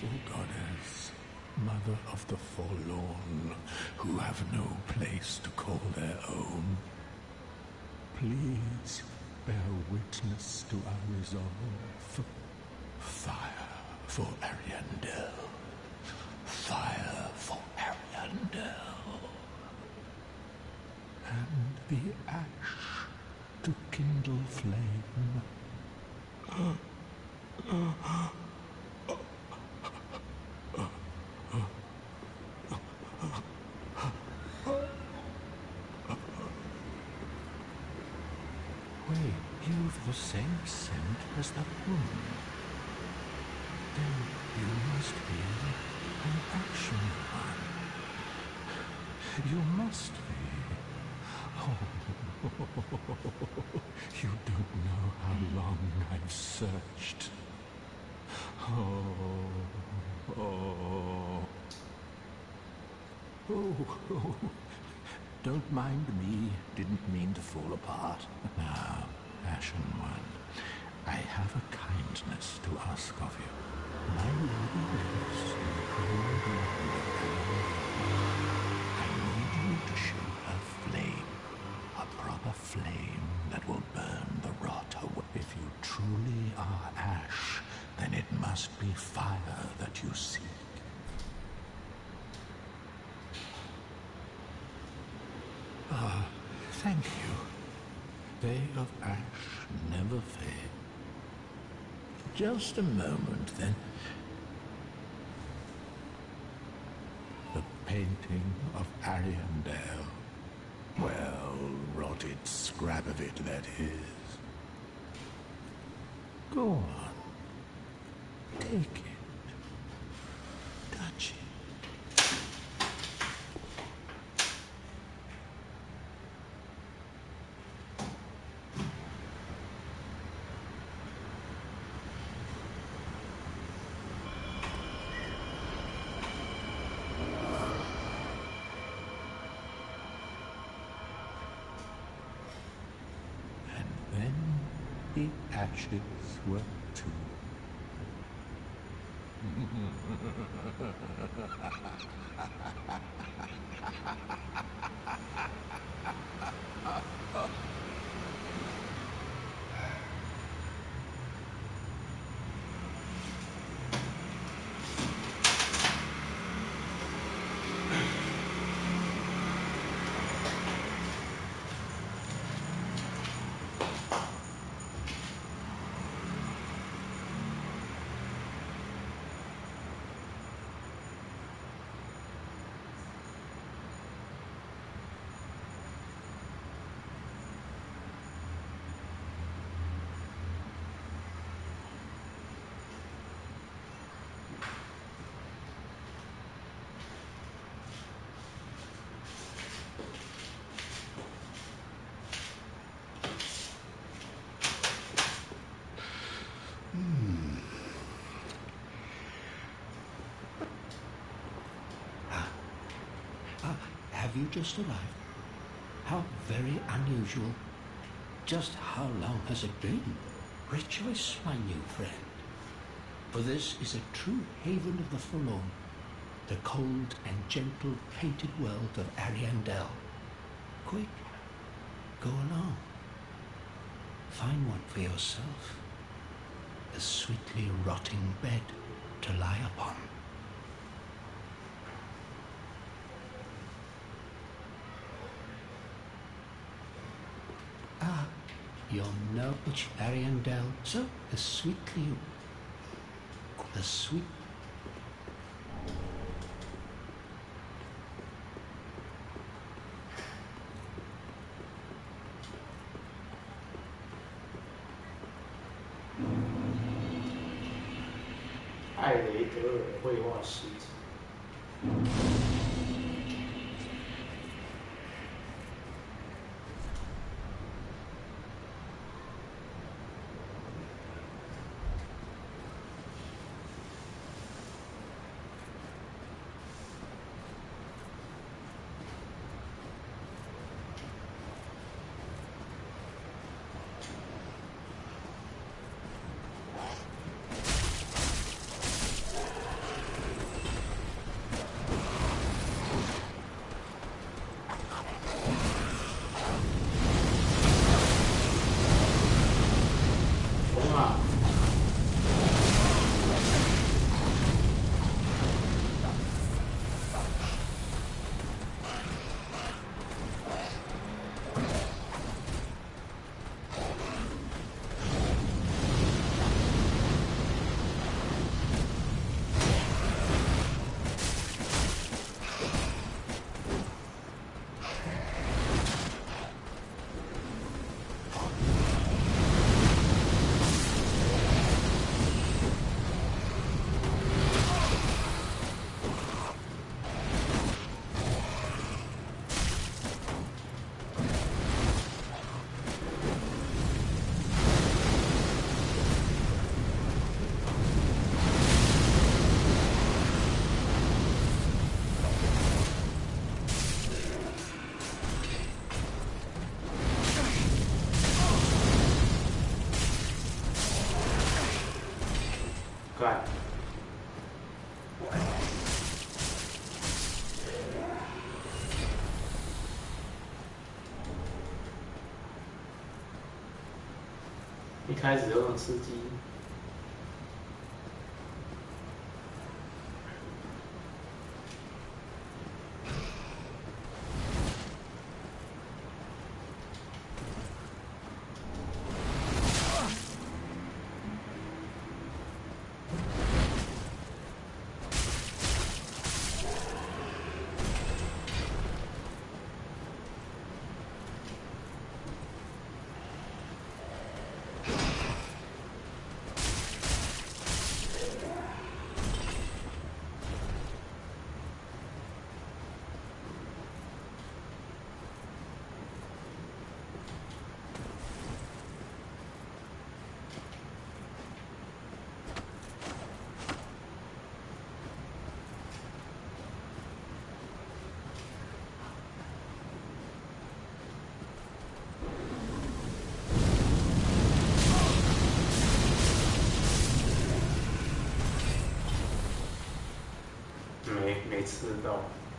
Merciful goddess, mother of the forlorn, who have no place to call their own, please bear witness to our resolve. Fire for Ariandel. Fire for Ariandel. And the ash to kindle flame. Wait, you've the same scent as that woman. Then you must be an action one. You must be. Oh, you don't know how long I've searched. Oh, don't mind me. Didn't mean to fall apart. Now, Ashen One, I have a kindness to ask of you. My lady lives in the cold land of Ariandel. I need you to show her flame. A proper flame that will burn the rot away. If you truly are ash, then it must be fire that you seek. Thank you. They of ash never fade. Just a moment, then. The painting of Ariandel. Well, rotted scrap of it, that is. Go on. Take it. Touch it. The ashes were too. Have you just arrived? How very unusual. Just how long has it been? Rejoice, my new friend. For this is a true haven of the forlorn, the cold and gentle painted world of Ariandel. Quick, go along. Find one for yourself. A sweetly rotting bed to lie upon. You'll know which Ariandel, so the sweet. 艾雷德尔绘画师。 嘛。干！一开始就那么刺激。没吃到。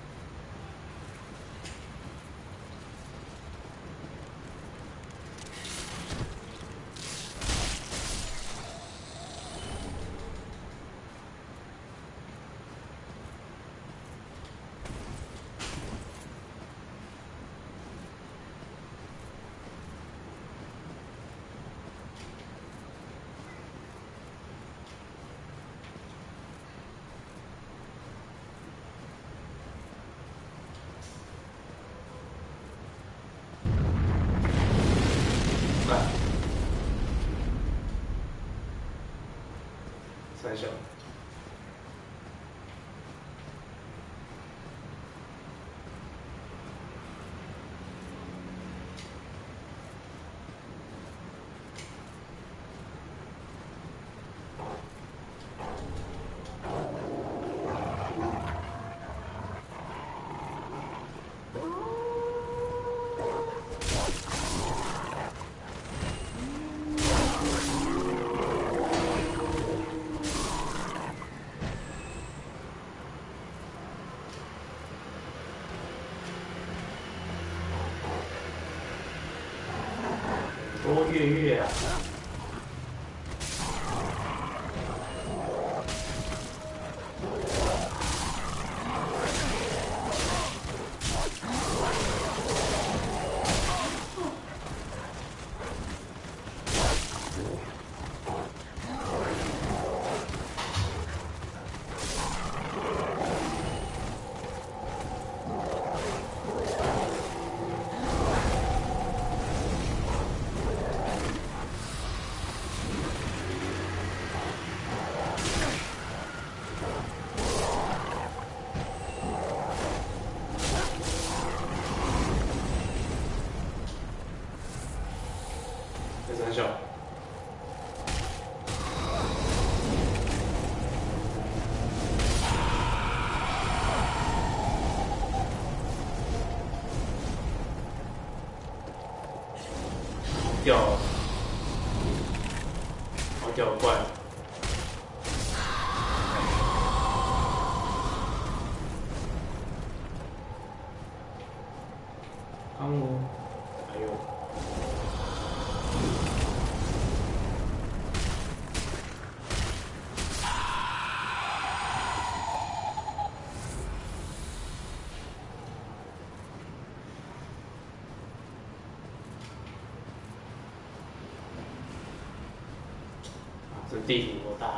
三小。多月啊！三小。掉了，好掉怪。汤姆，还有。 这地图多大？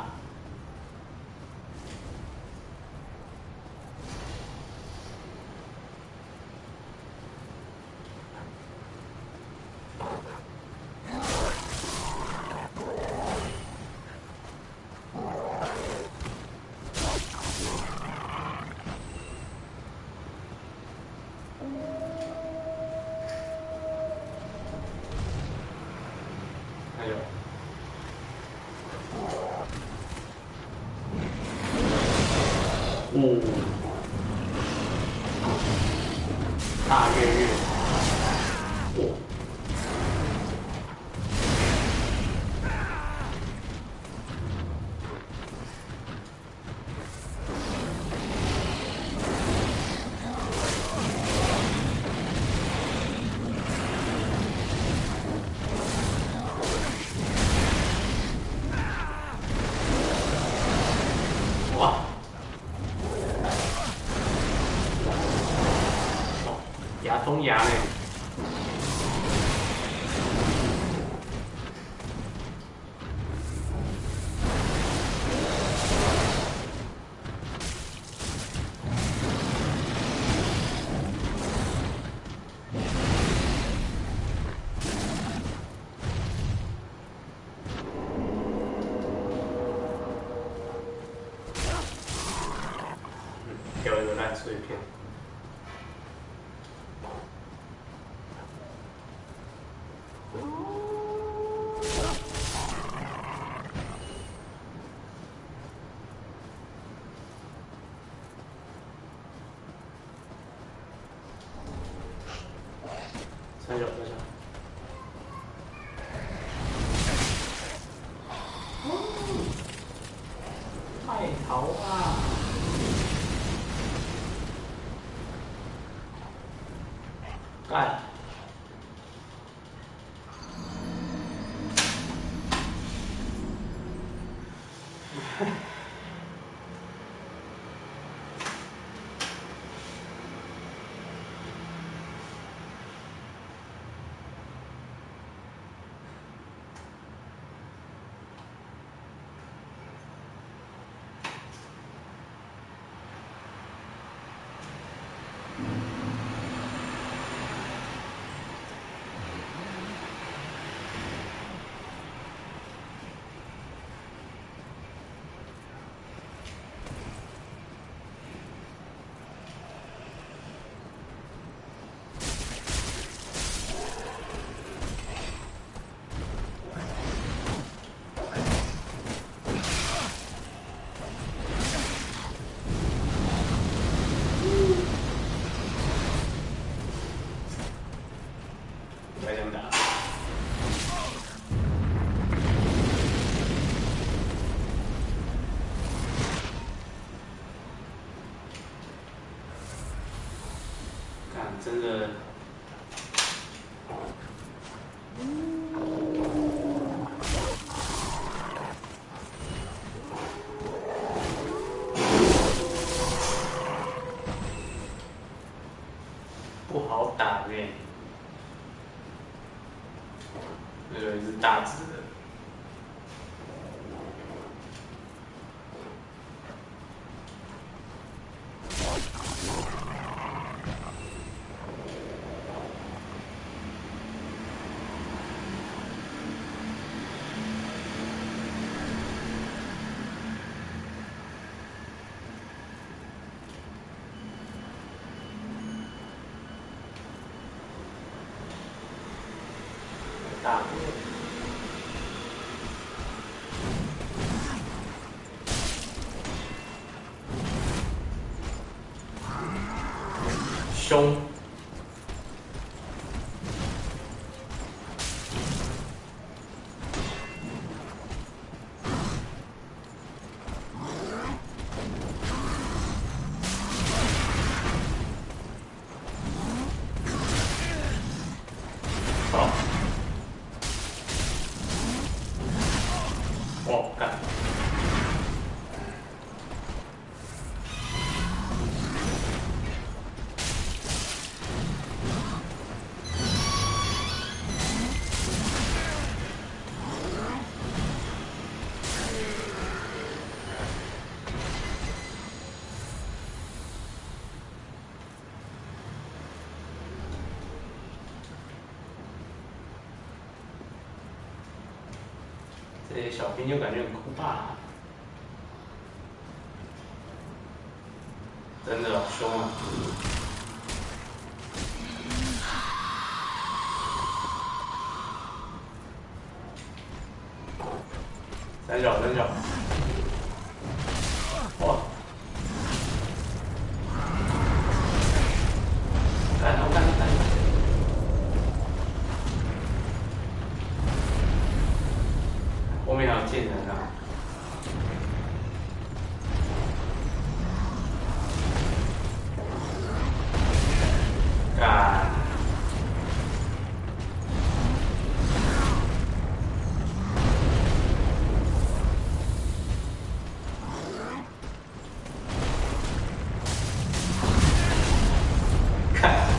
还有，大月月，哇！牙通牙呢？掉一个烂碎片。三角，三角。快逃啊！干！还想打？看，真的。不好打呢。那个是大只的。大凶。好。哦，干。 这些小兵就感觉很酷吧？真的好凶啊！三角，哇！我看，后面还有剑人啊！干！看，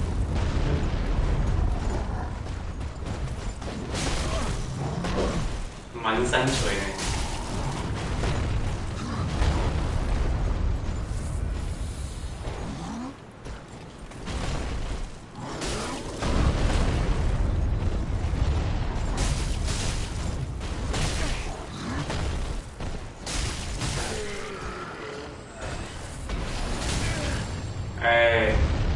蛮三锤呢。哎，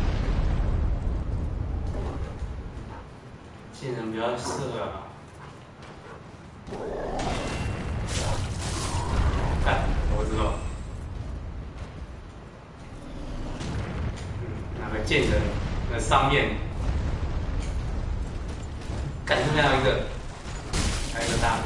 见人不要射啊！看，我知道。哪个剑人？那上面，看这边还有一个，还有一个大哥。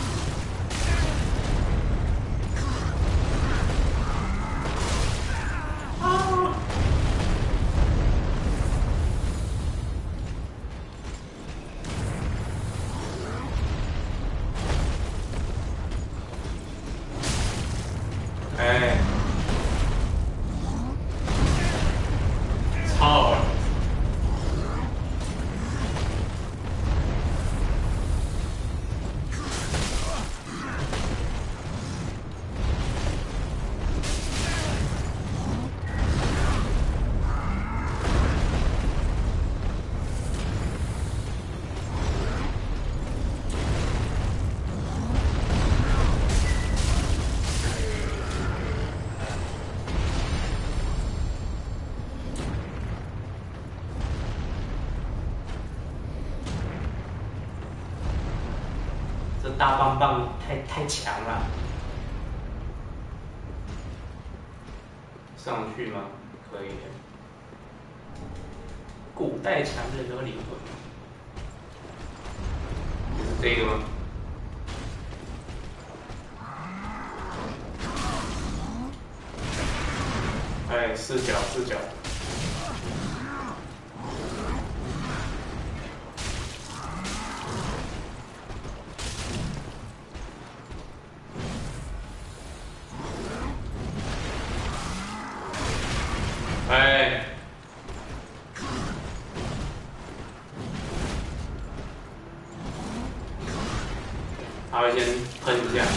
哎，操！这大棒棒太强了，上去吗？可以的。古代强人的灵魂，是这个吗？哎，四角。哎，他会先喷一下。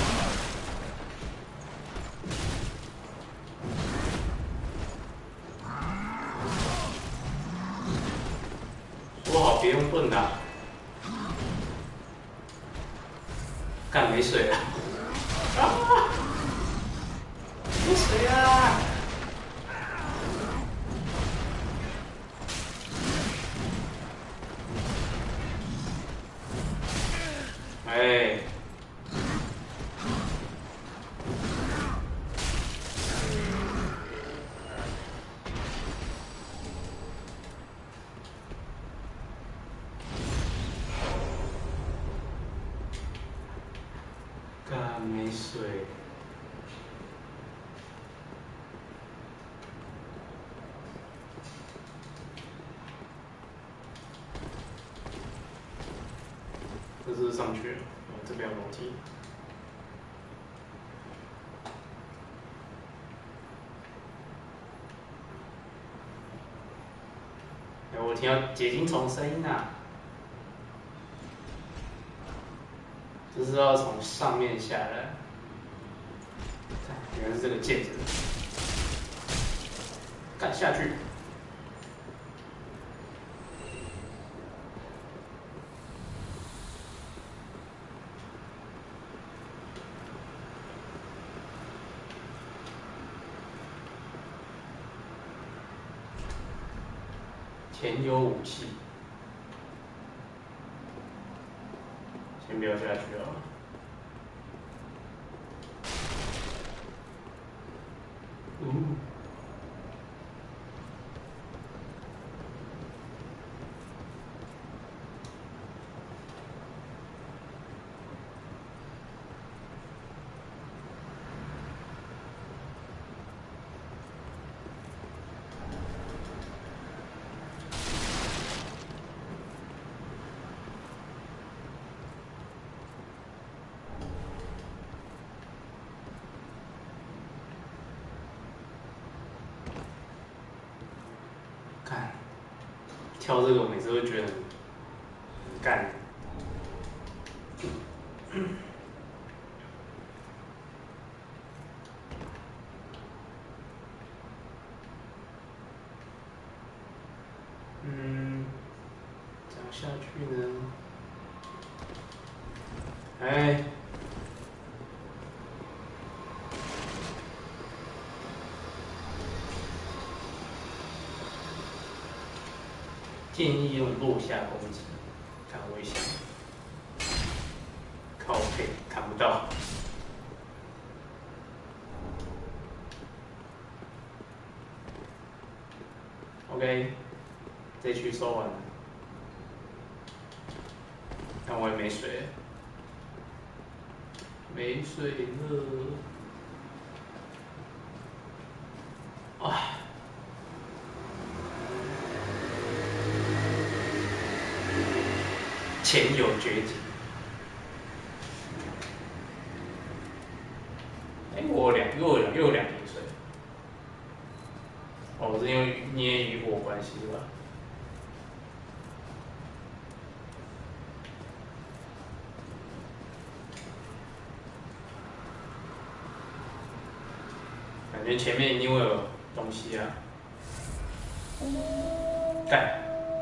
说好别用盾的啊，干没水了。啊！没水啊！哎，干没水。这是上去了，这边有楼梯。哎，我听到结晶虫声音啊！这是要从上面下来。原来是这个剑子，干下去。 前有武器，先不要下去啊。看，挑这个我每次会觉得很干。这样下去呢？哎。建议用落下攻击，看危险。靠背看不到。OK， 这区收完了，但我也没水了，没水了。啊！前有绝境。哎，我又有两瓶水。哦，是因为捏雨火关系吧？感觉前面一定会有东西啊！干！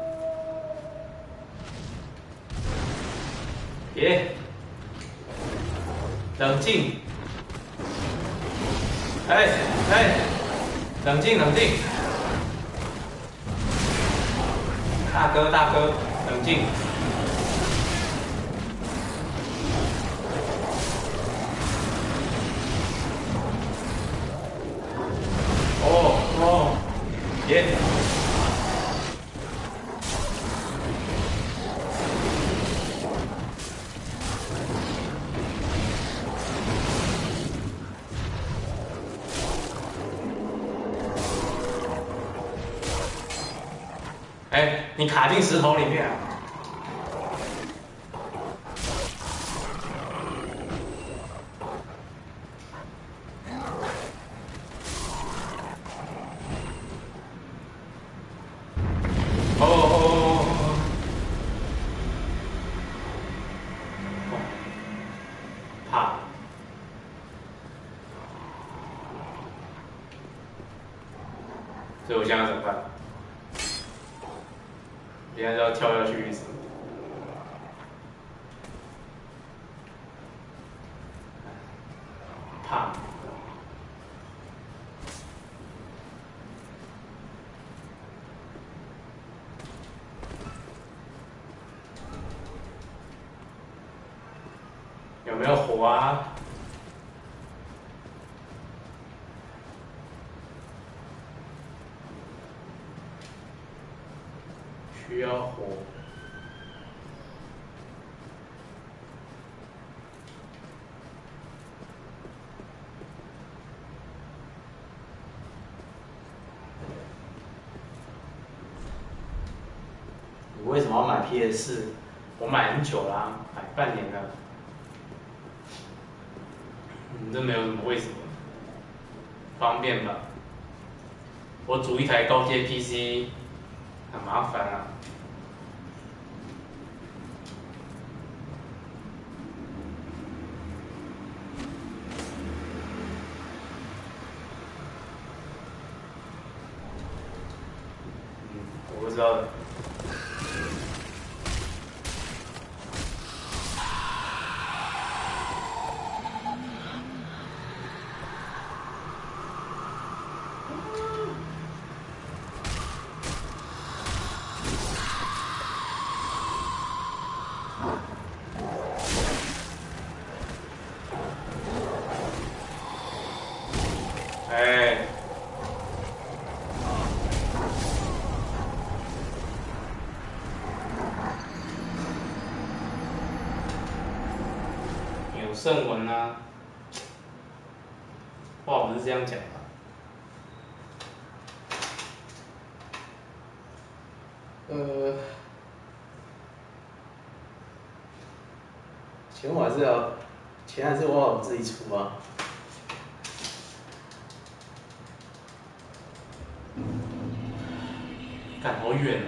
别！冷静！哎！冷静！大哥，冷静！别！哎，你卡进石头里面啊！怕。所以我现在怎么办？现在要跳下去一次。怕。有没有火啊？需要火。你为什么要买 PS4？我买很久啦，买半年了。这没有什么为什么，方便吧？我组一台高阶 PC 很麻烦啊。我不知道的。 圣文啊，话不是这样讲吧？ 钱我还是要，钱还是我自己出啊。 干好远哦！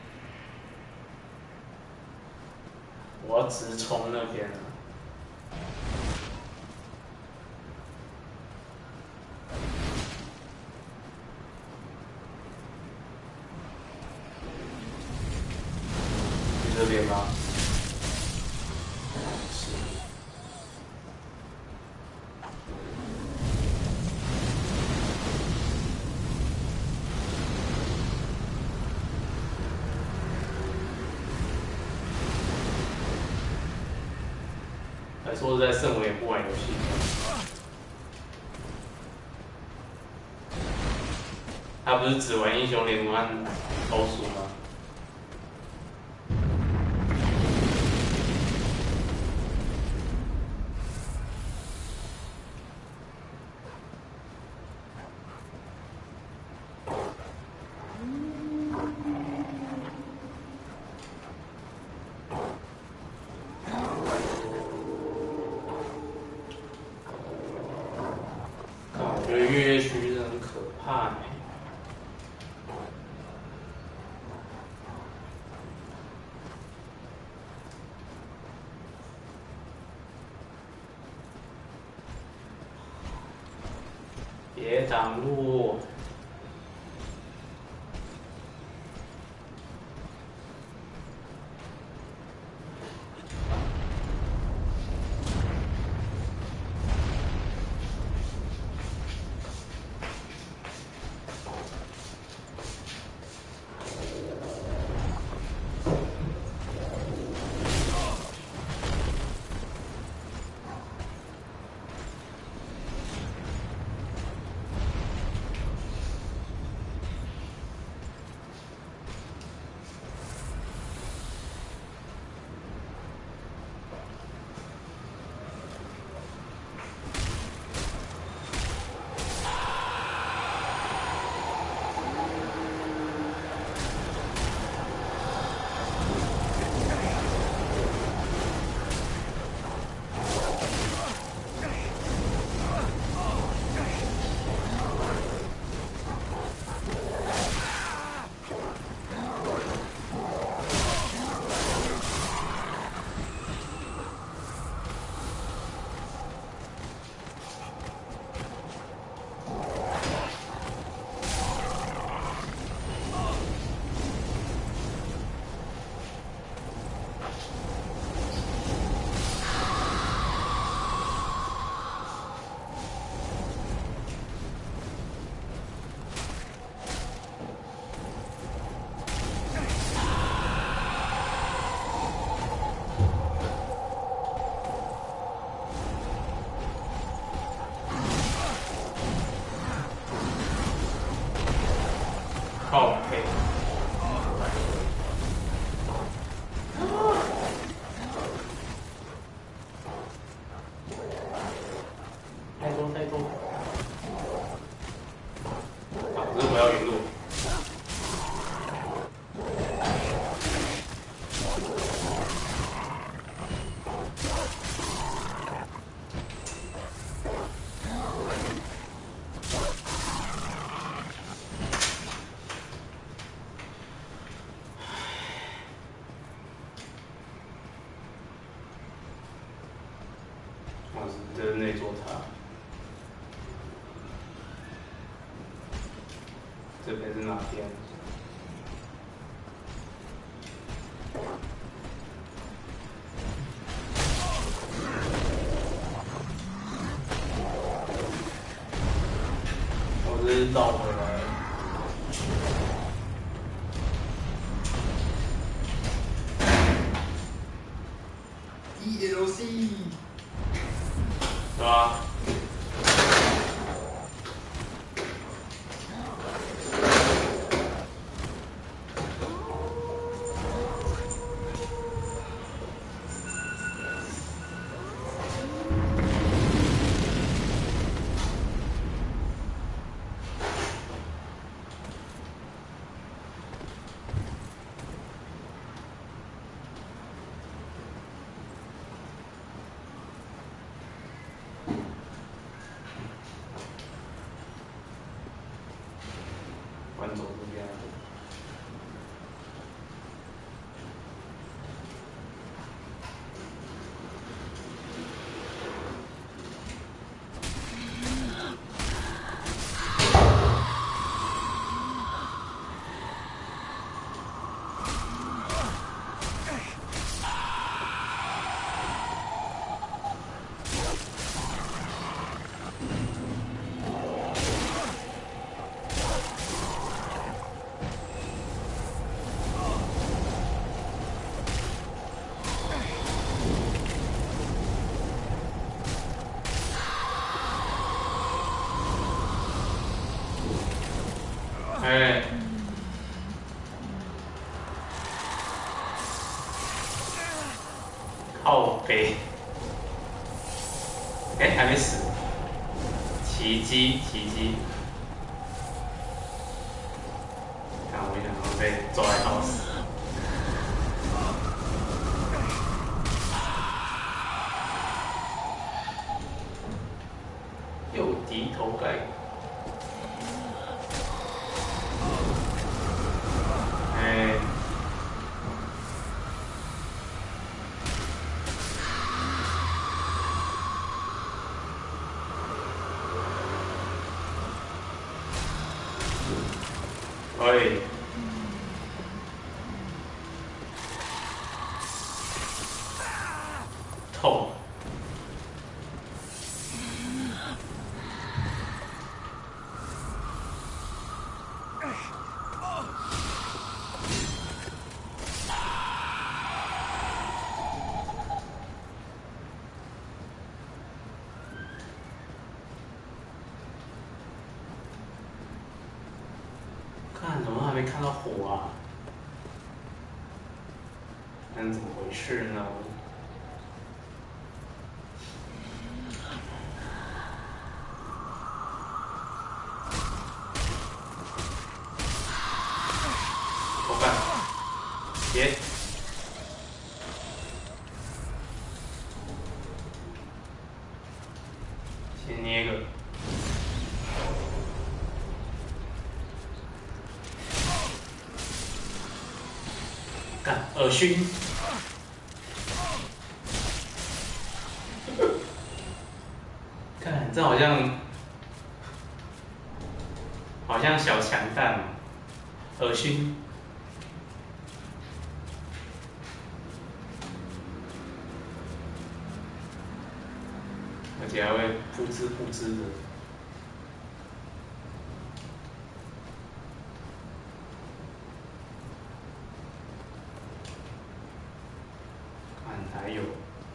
我要直冲那边了。去这边吗？还说实在，圣文也不玩游戏。他不是只玩英雄联盟和欧鼠吗？我觉得月月区真的很可怕呢。别挡路！靠背。太多太多。啊，不是我要原路。就是那座塔，这边是哪边？我这是绕回来。 DLC。 对吧？ 哎，靠北，哎，还没死，奇迹，奇迹！看我一想要被抓来搞死。右敌头盖。哎。哎。痛。看，怎么还没看到火啊？那怎么回事呢？我干，别，先捏个。干，恶心。看，这好像小强蛋，恶心。而且还会噗吱噗吱的。看，还有。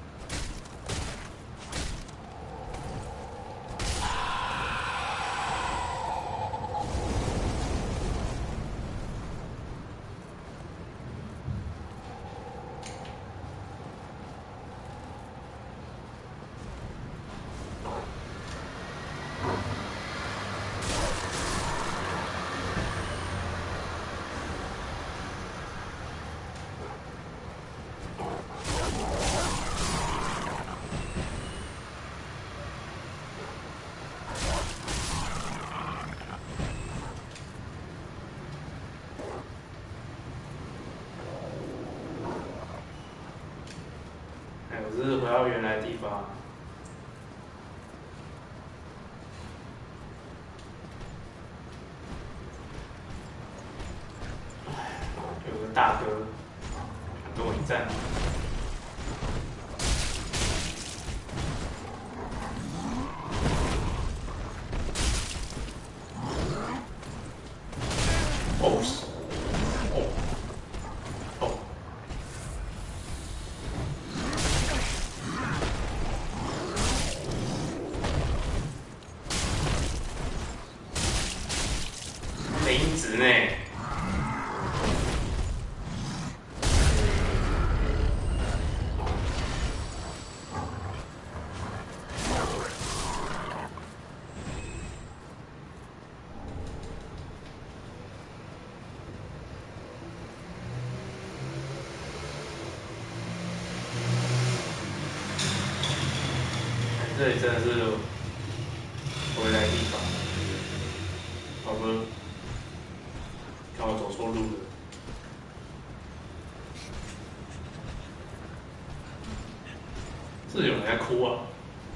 我是回到原来的地方。有个大哥跟我一战。哦。零值呢？这里真的是回来的地方。好哥，看我走错路了。是有人在哭啊！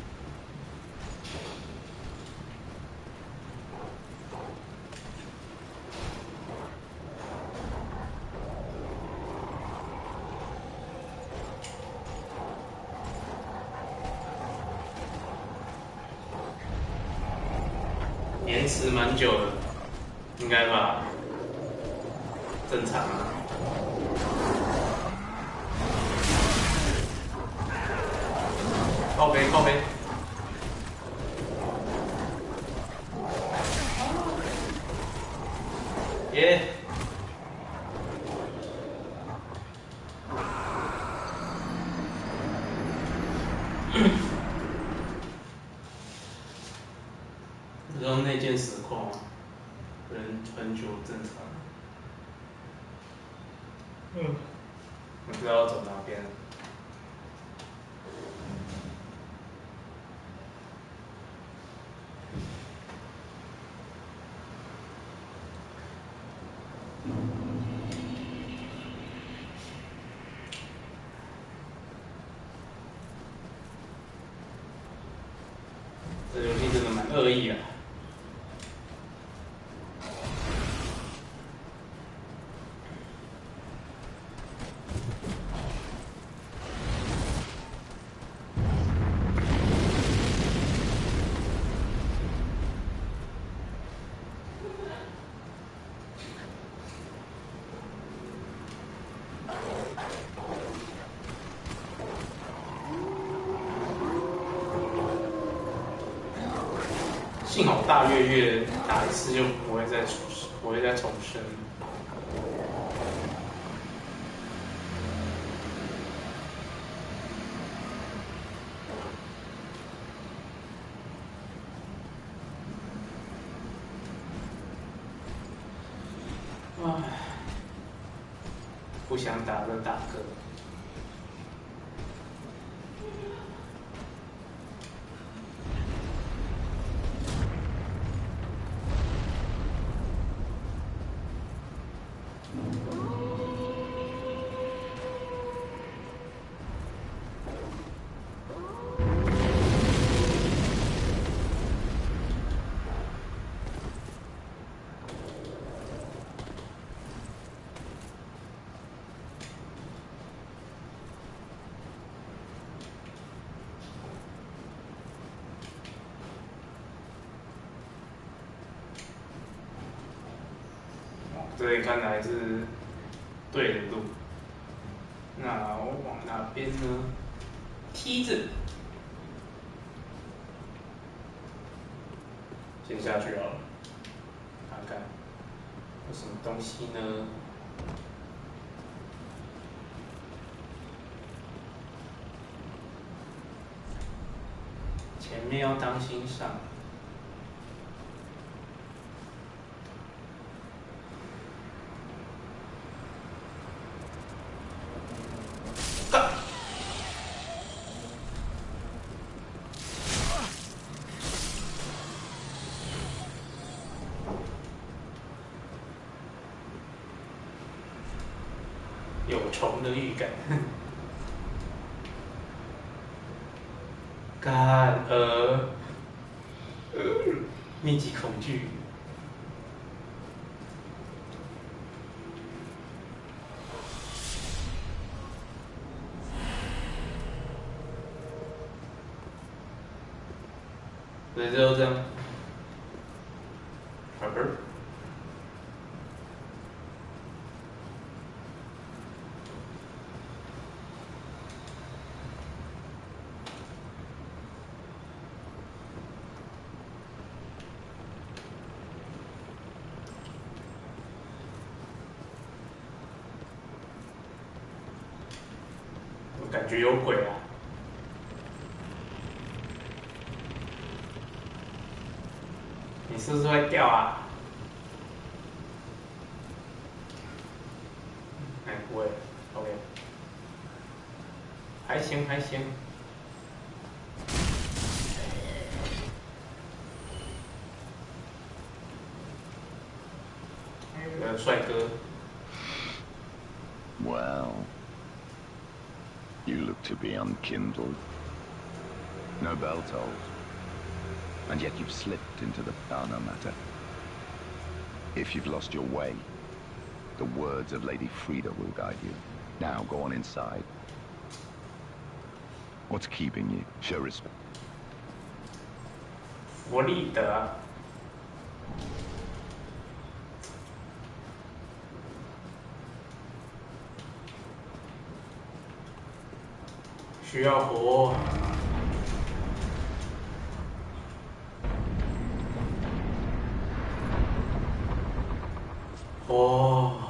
延迟蛮久的，应该吧？正常啊。靠背，靠背。 耶！你说那件实况吗？人很久正常。我不知道要走哪边。这游戏真的蛮恶意啊！幸好大月打一次就不会再重生。唉，不想打的打个。这里看来是对的路。那我往哪边呢？梯子，先下去好了，看看有什么东西呢？前面要当心上。有虫的预感。干密集恐惧。所以就这样。我感觉有鬼啊！你是不是会掉啊？哎，不会 ，OK， 还行还行。有个帅哥。 Well, you look to be unkindled. No bell tolls. And yet you've slipped into the... Oh, no matter. If you've lost your way, the words of Lady Frida will guide you. Now, go on inside. What's keeping you? Show respect. 弗利德。需要活。 哦。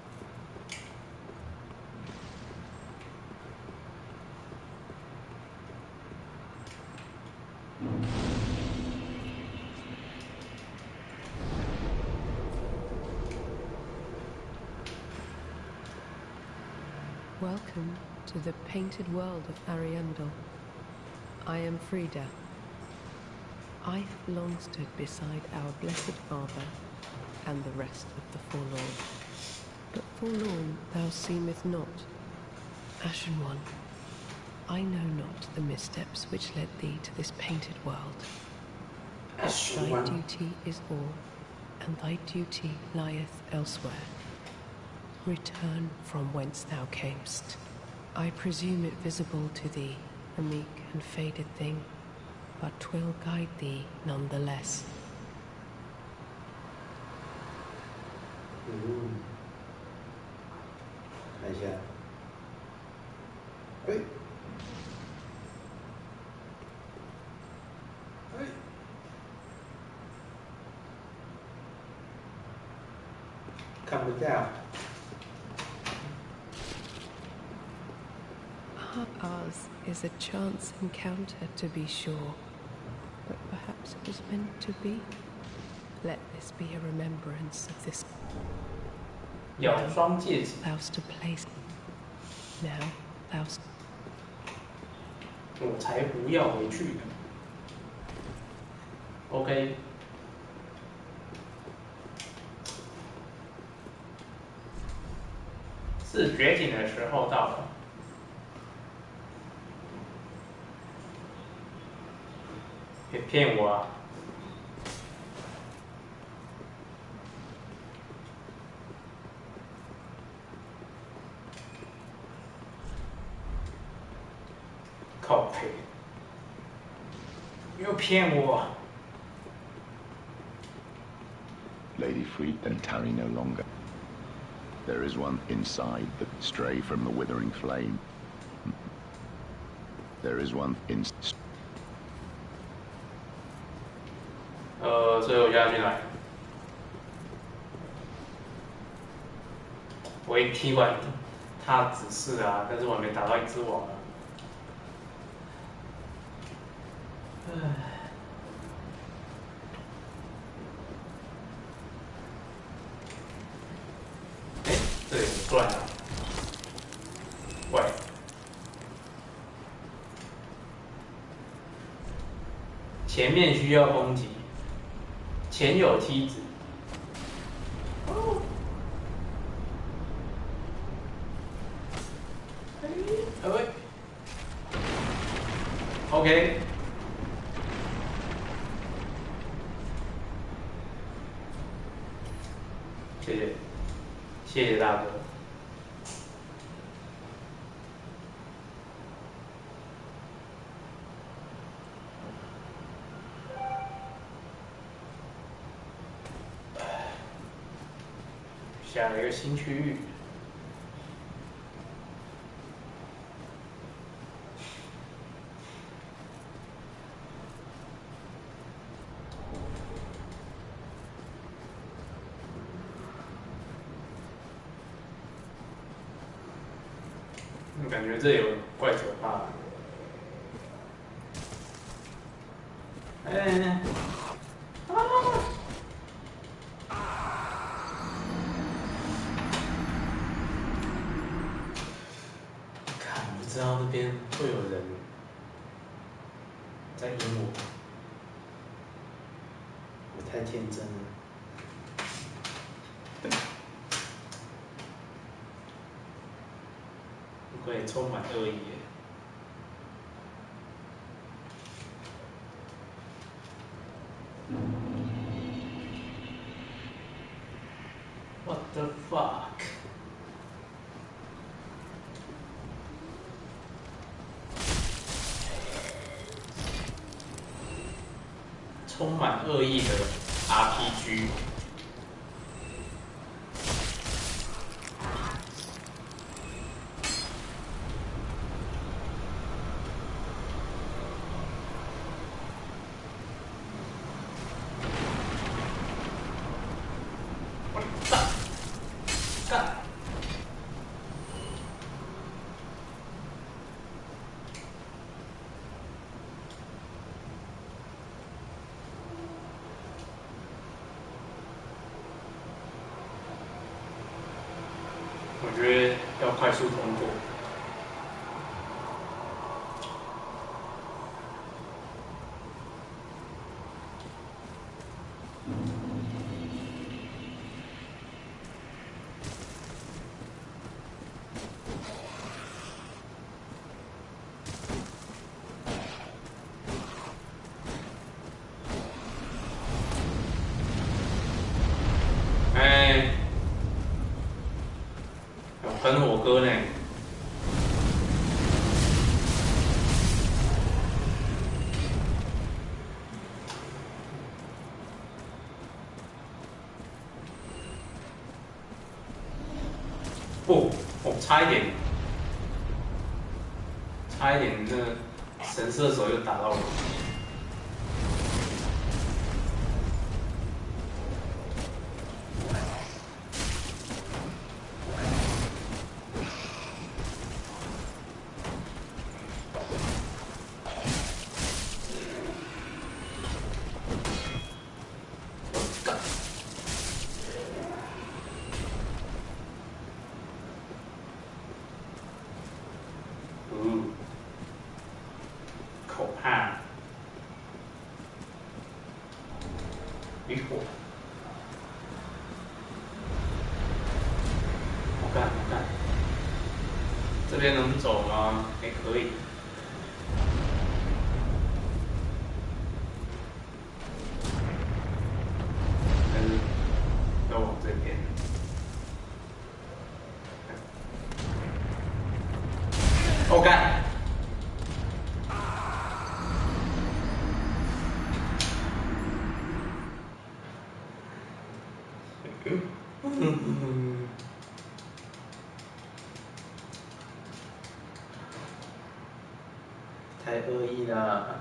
Welcome to the painted world of Ariandel. I am Frida. I have long stood beside our blessed Father and the rest of the forlorn. But forlorn thou seemeth not. Ashen One, I know not the missteps which led thee to this painted world. Ashen Thy One. duty is all, and thy duty lieth elsewhere. Return from whence thou camest. I presume it visible to thee, a meek and faded thing, but 'twill guide thee none the less. 看一下，哎，哎，看不到。 Ours is a chance encounter, to be sure, but perhaps it was meant to be. Let this be a remembrance of this. 两双戒指， Thou'st to place. Now thou'st. 我才不要回去呢。OK， 是绝景的时候到了。别骗我啊！靠背，又骗我！ Lady Frida and tarry no longer. There is one inside that stray from the withering flame. There is one in. 所以我现在去哪里？我已踢完他指示啊，但是我还没打到一只网啊。哎，这里过来了。喂。 前面需要攻击，前有梯子。喂 ，OK， 谢谢，谢谢大哥。下了一个新区域。感觉这有怪可怕。哎。 知道那边会有人在阴我，我太天真了。不会充满恶意耶。What the fuck？ 充满恶意的 RPG。我操！ 觉得要快速通过。哎，有喷火哥呢。哦，差一点，差一点，那个神射手又打到我。口怕，离火，好干好干，这边能走吗？还可以。但是要往这边。哦干！太恶意了。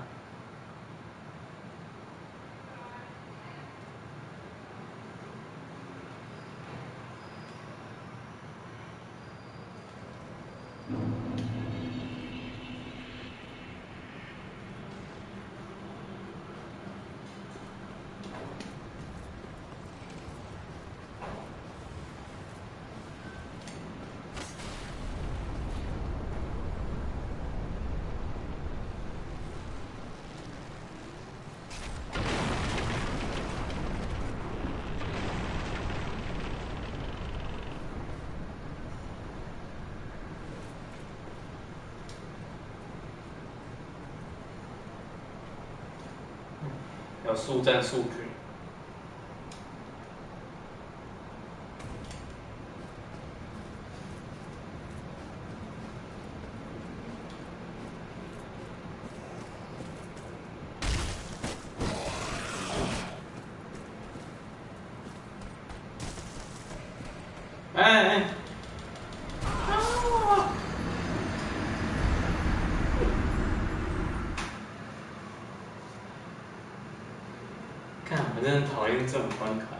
要速战速决。哎！看，我真的讨厌这种关卡。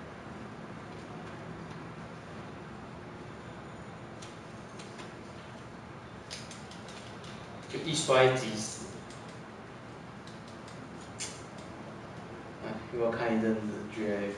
就一摔即死。哎，又要看一阵子 GF。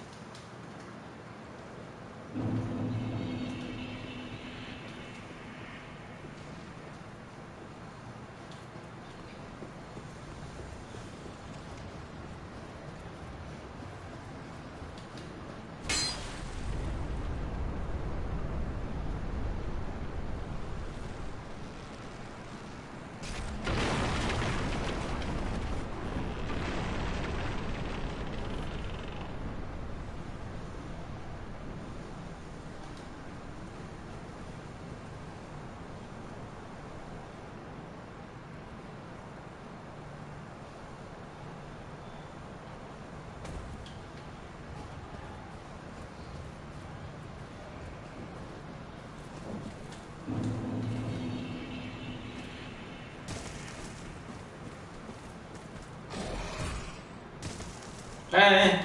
哎！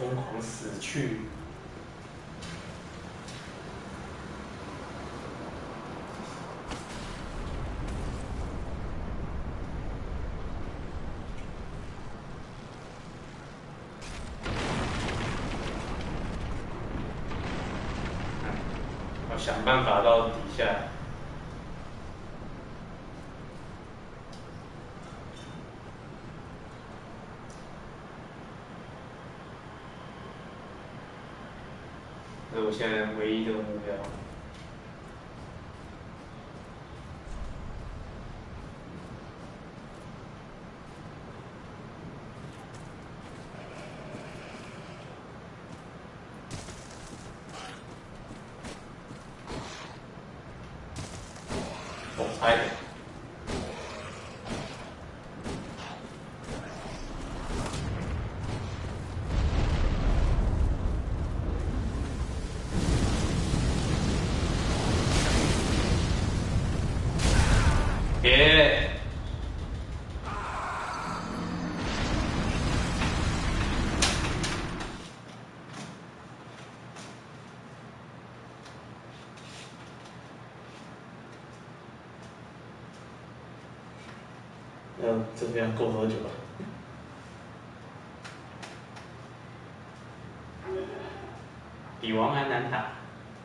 疯狂死去。要想办法到底下。这是我现在唯一的目标。我猜的。别！ 这边够喝酒了。 比王还难打。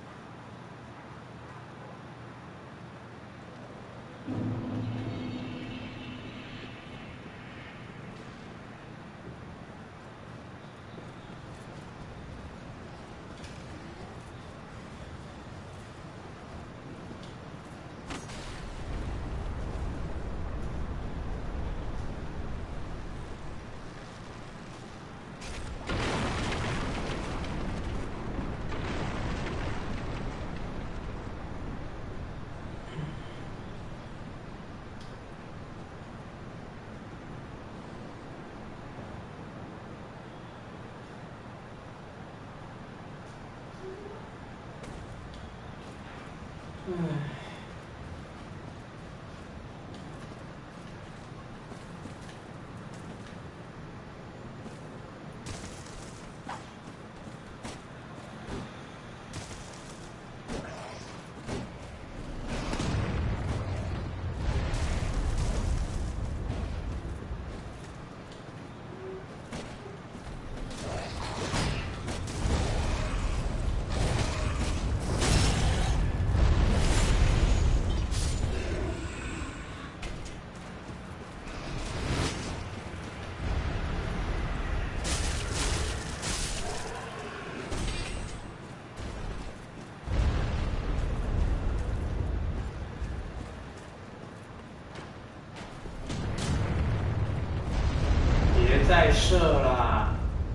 别再射啦！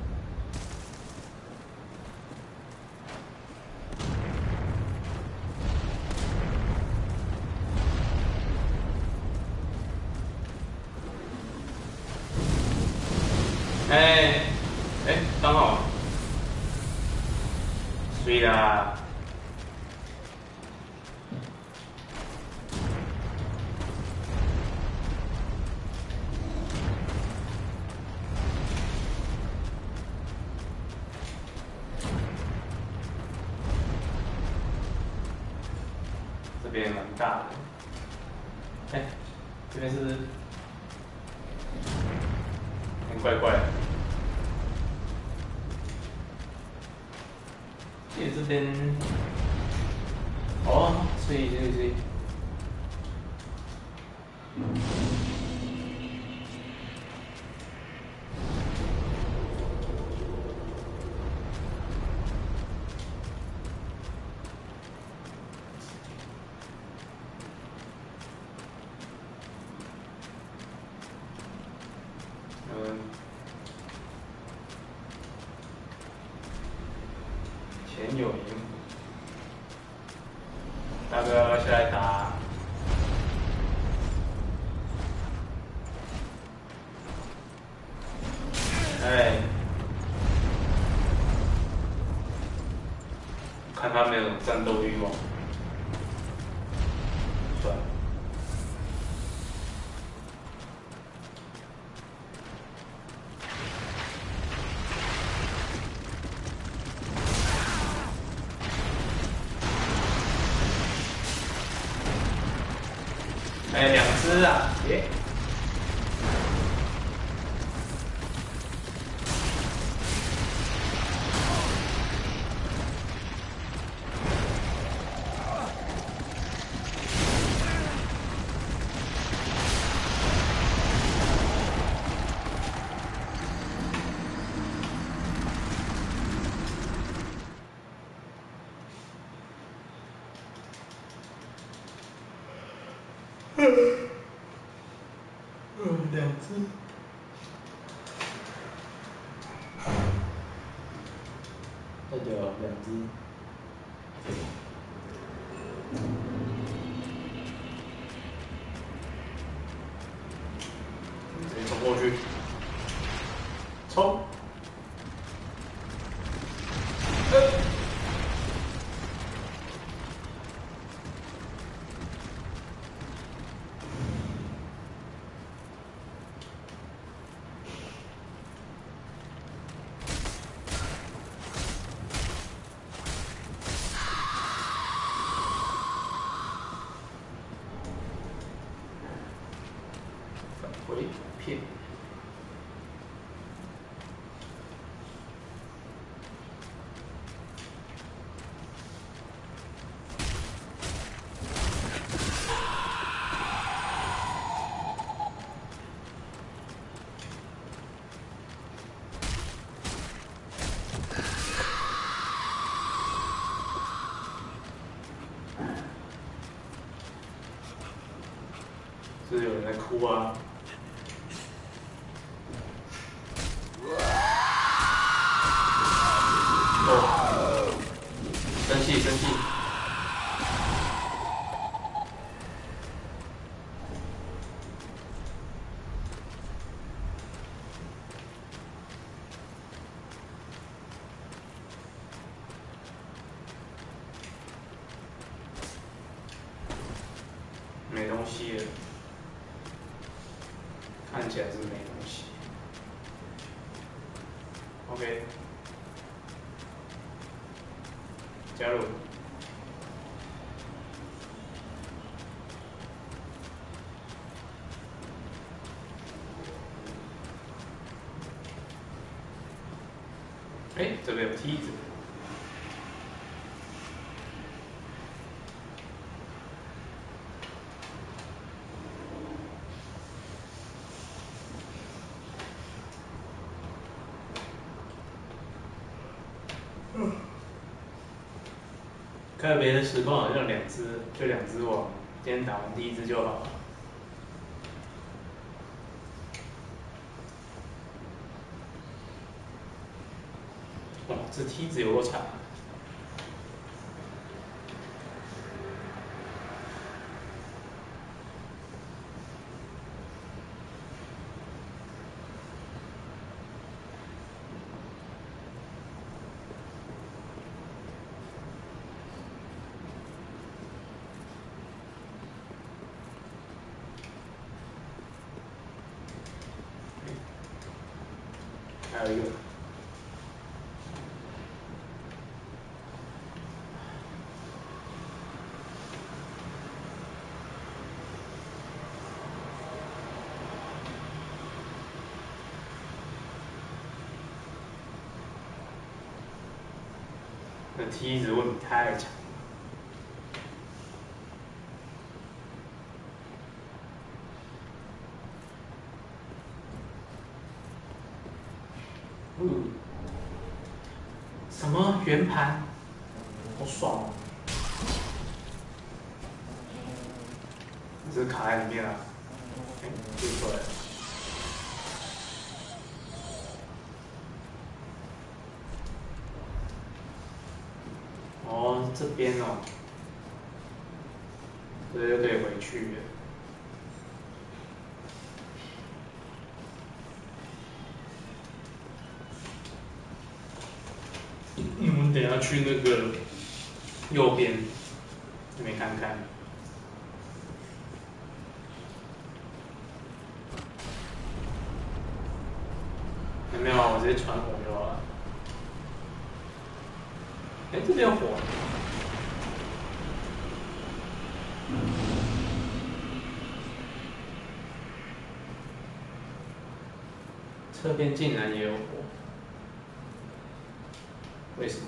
刚好，所以啦。这边蛮大的，这边是很怪怪的。记得这边，所以，前有营，大哥要下来打。看他没有战斗欲望，算了。 哎，2只啊！耶！2只。太屌了，2只。直接冲过去，冲！回片。是不是有人在哭啊？哦，生气生气！没东西了，看起来是没东西。OK， 加入。哎，这边有梯子。看别的时空好像2只，就2只网，今天打完第1只就好了。哇，这梯子有够长。还有一个。那梯子未免太长。什么圆盘？好爽哦！这是卡在里面啊，哎，丢出来了。哦，这边哦，这就可以回去了。我们等一下去那个右边那边看看。没有，我直接传火就好了。哎，这边有火。 这边竟然也有火，为什么？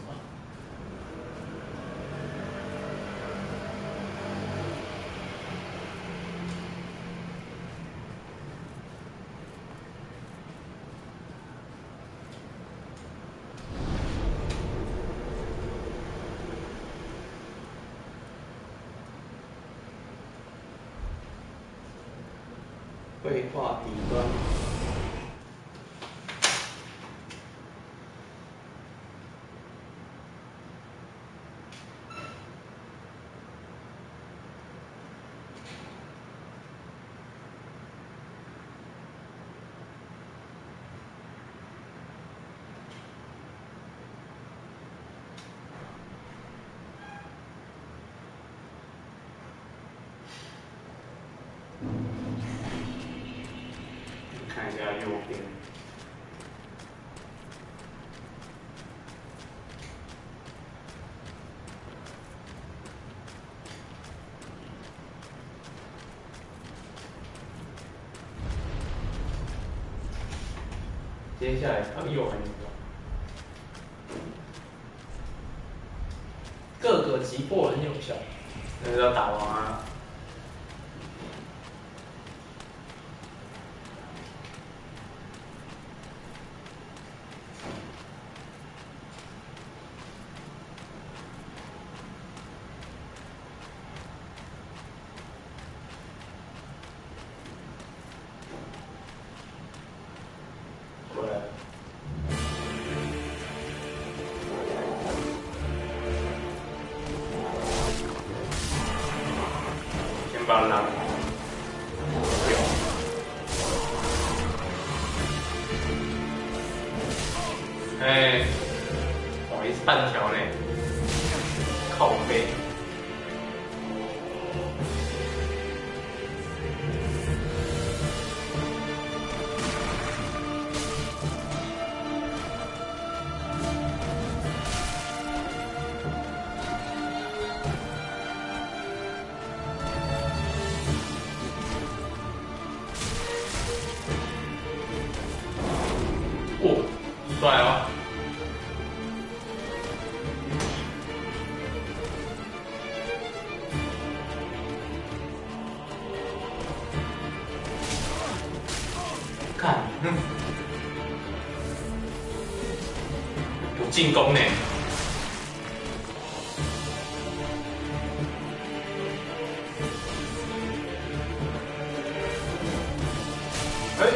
绘画底端。 看一下右边，接下来看右还有没有？ 各个击破很有效。 那是要打王啊！过来了。先把狼掉。哎，不好意思，半条呢，靠背。哦，帅哦！看，有进攻呢。哎。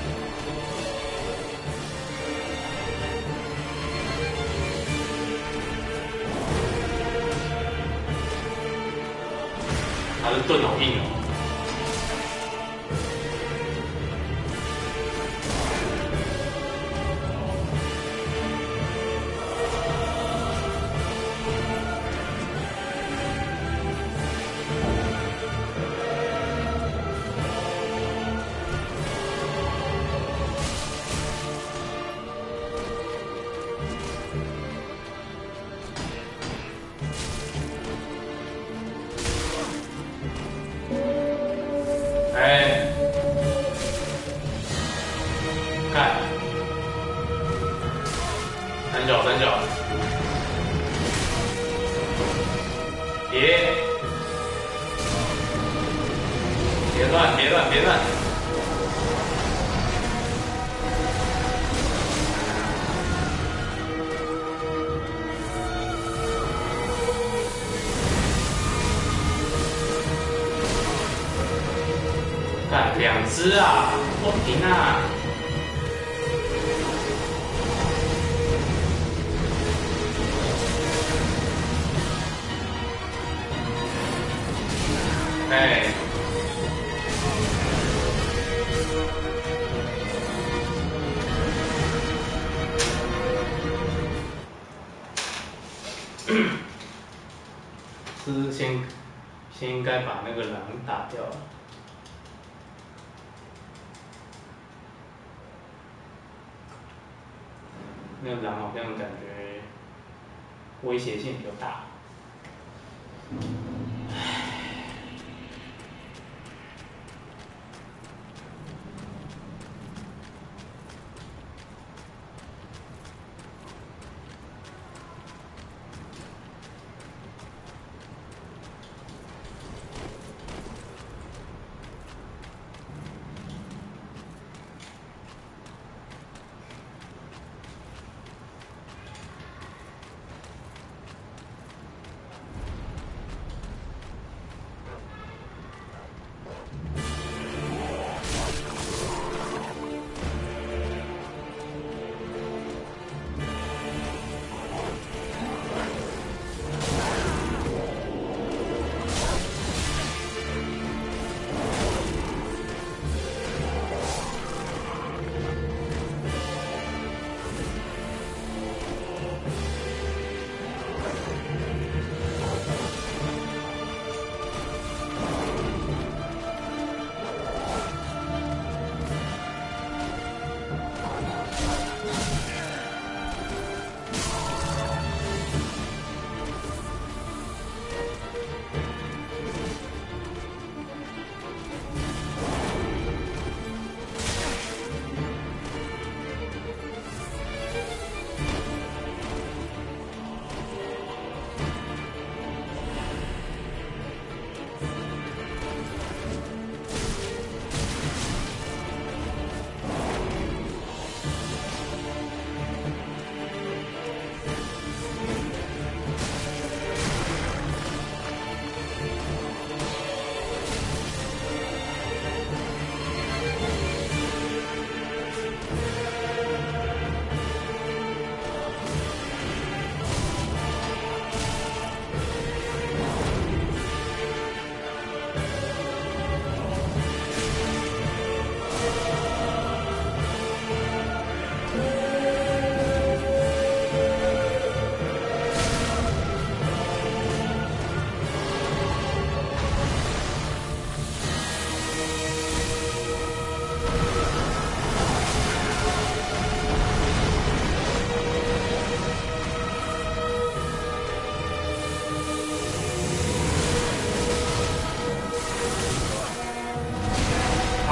他的盾好硬哦。哎，看，三角，别乱！看2只啊，不停啊！哎，是先应该把那个狼打掉了。那个狼好像感觉威胁性比较大。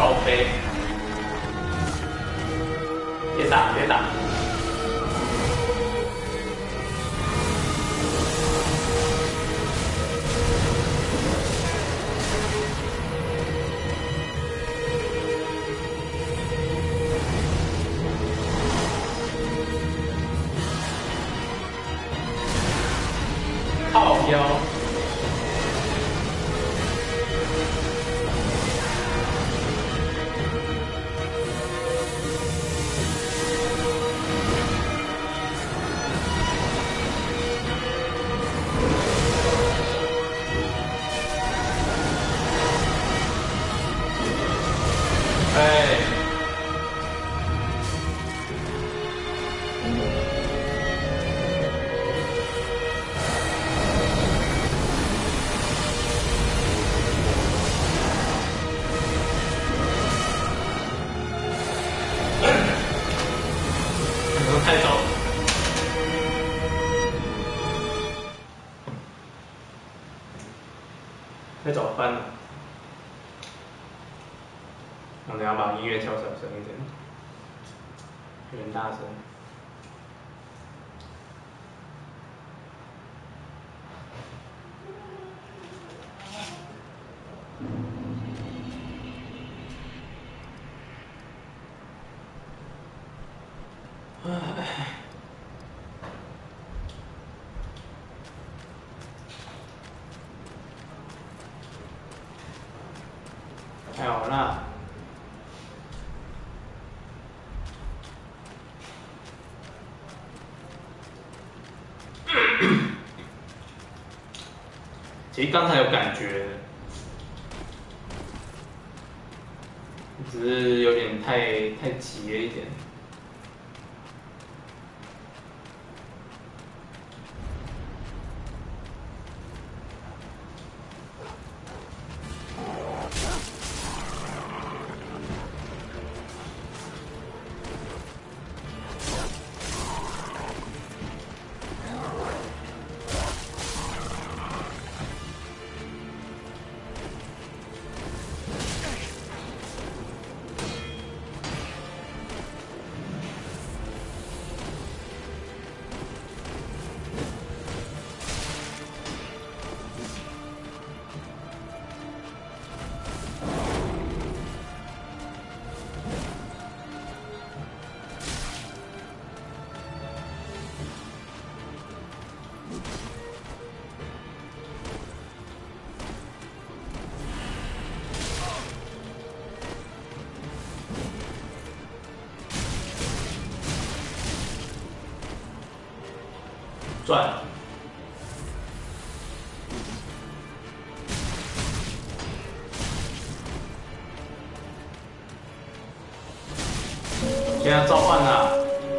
靠背，别打别打。靠腰。哎。太早了，太早翻了。我们要把音乐调小声一点，有点大声。太好了。其实刚才有感觉，只是有点太急了一点。转。现在召唤了。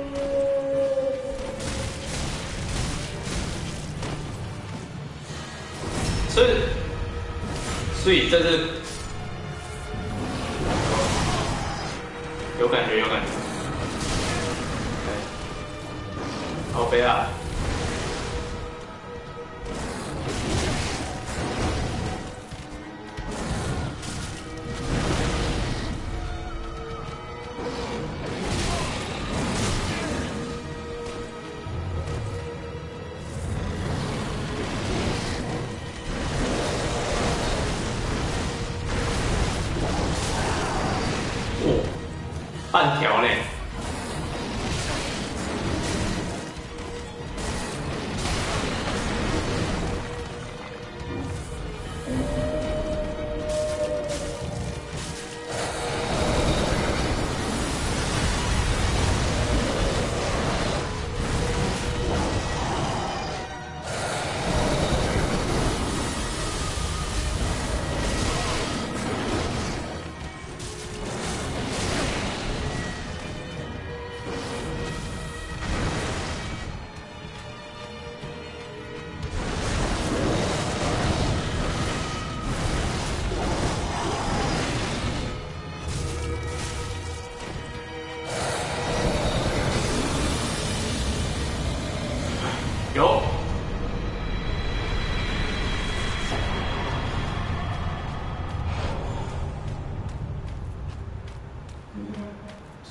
所以这是有感觉，有感觉。好悲啊！半条嘞。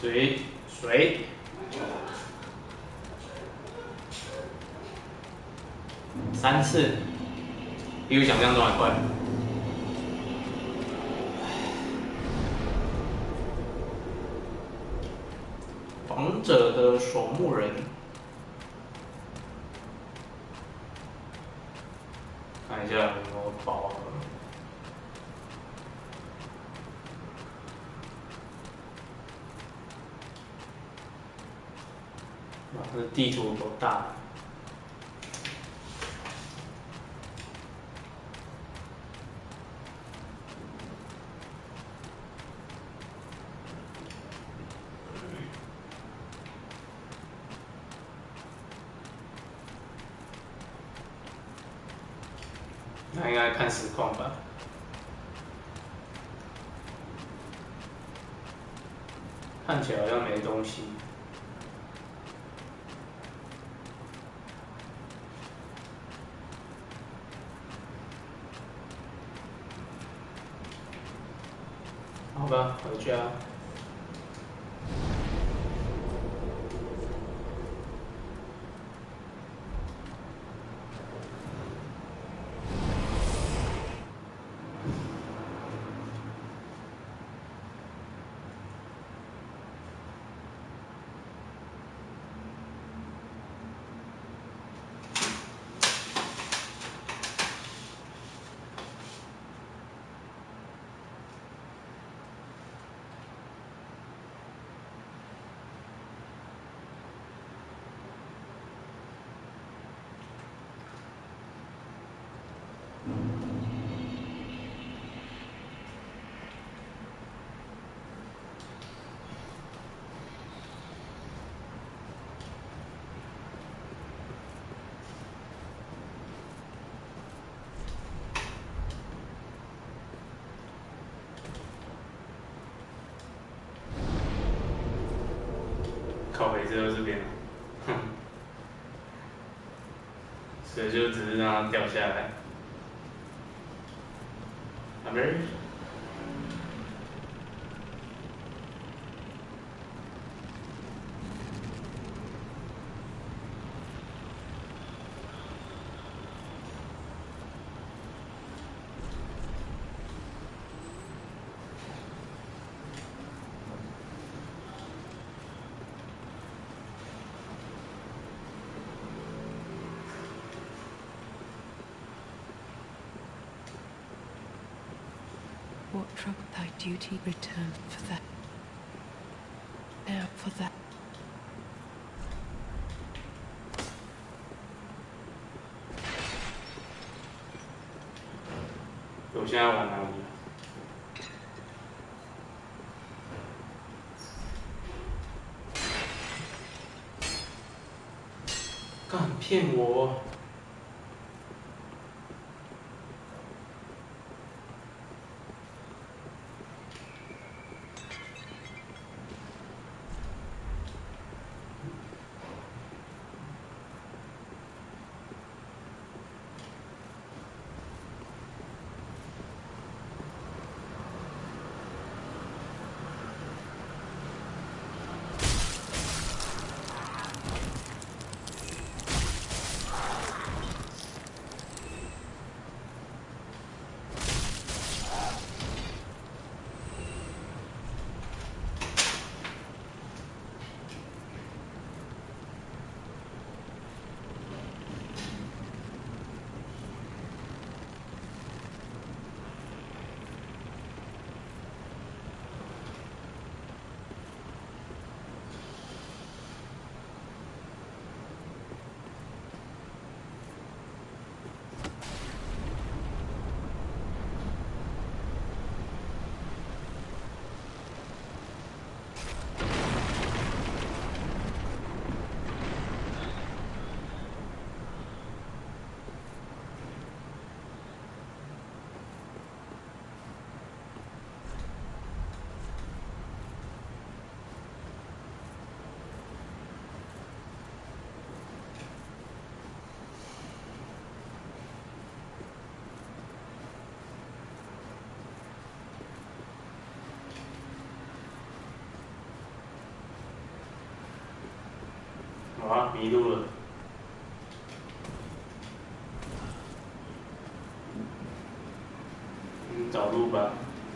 水，3次，比我想象中还快。王者的守墓人，看一下有没有宝盒。哇，这地图够大。那应该看实况吧。看起来好像没东西。好吧，回家。靠北只有这边了，哼，所以就只是让它掉下来。啊没儿。 What trouble thy duty return for that? Now for that. 我现在玩哪里？干骗我！ 啊，迷路了。找路吧。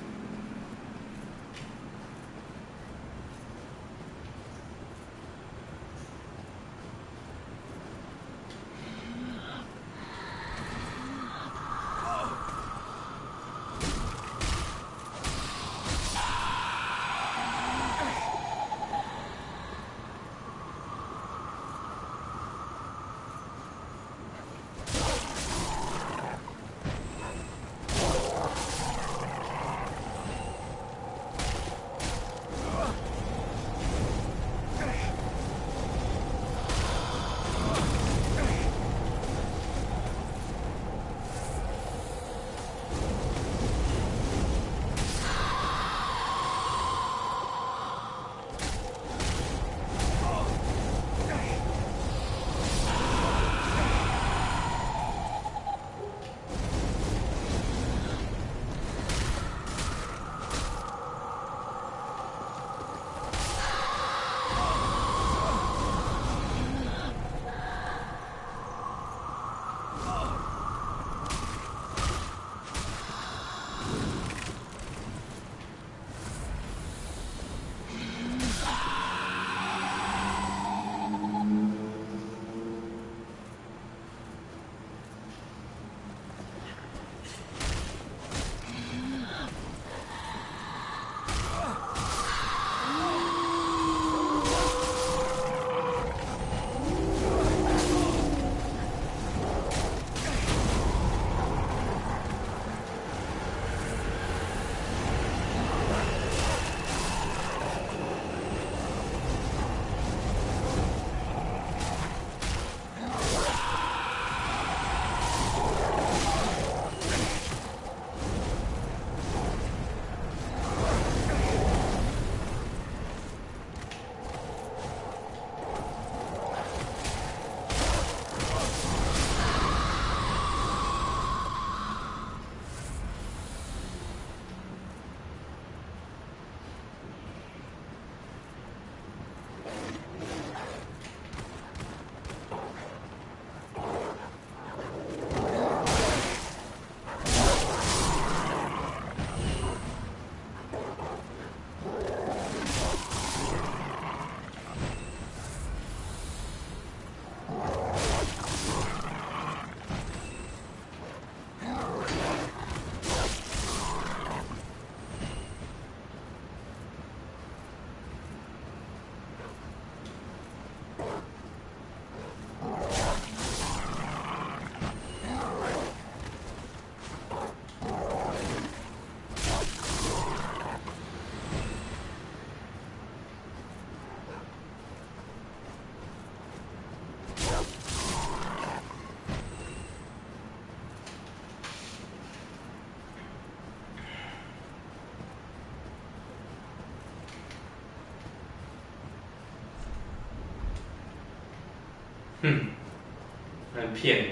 很骗。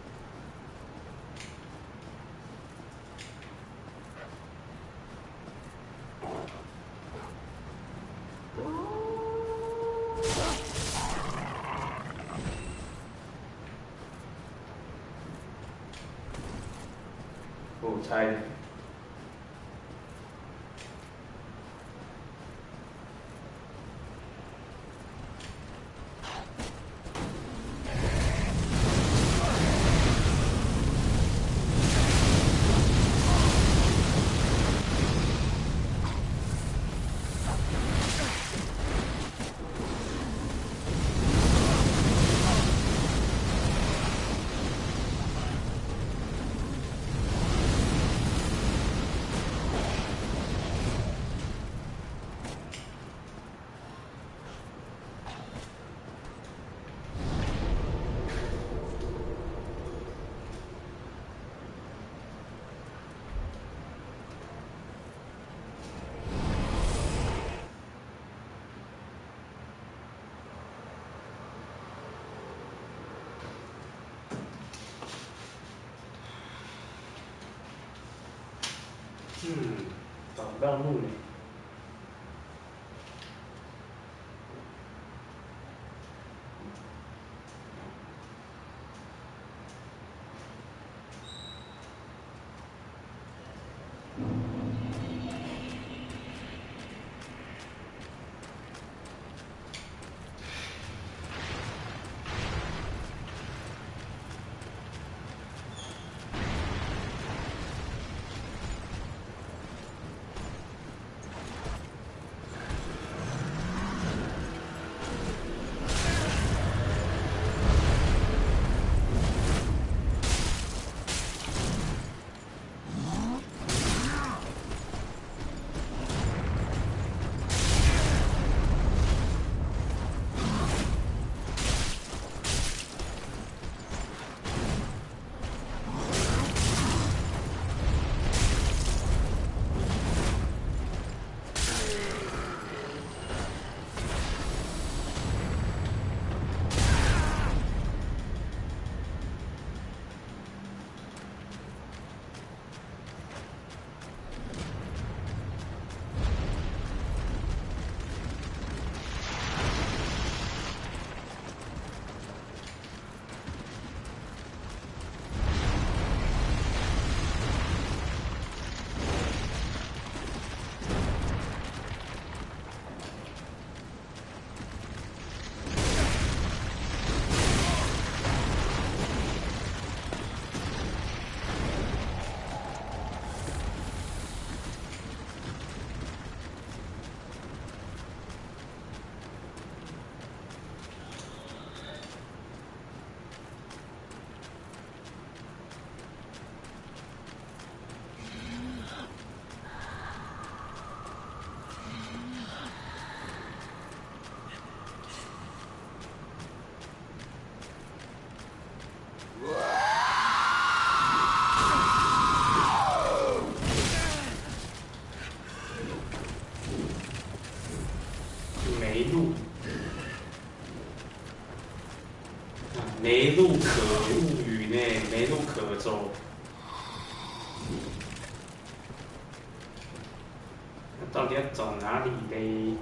我猜的。找不到路呢。 路，梅路可物语呢？梅路可走，那到底要走哪里嘞？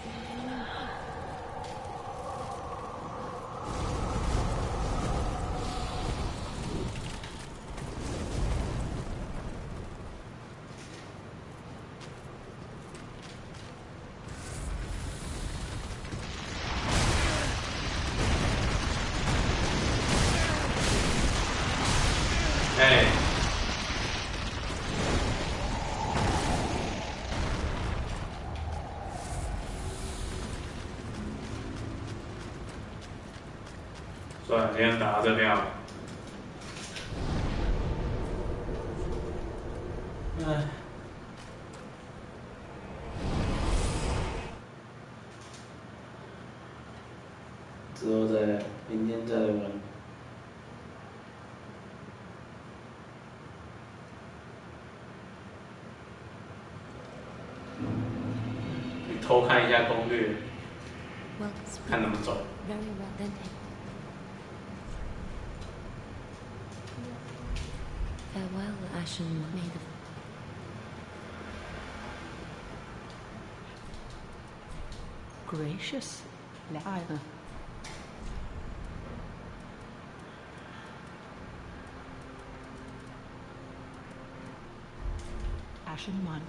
哎，算了，今天打到这边好了。哎，之后再，明天再玩。偷看一下攻略， Well, it's 看怎么走。 very well then. Farewell, Ashen One. May the Gracious. 来了。Ashen One.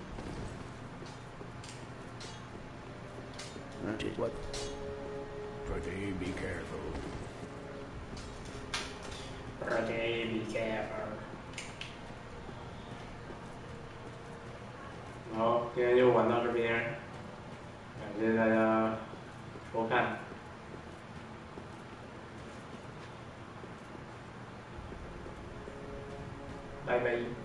What? Pretty, be careful. Okay, be careful. 好，今天就玩到这边，感谢大家收看，拜拜。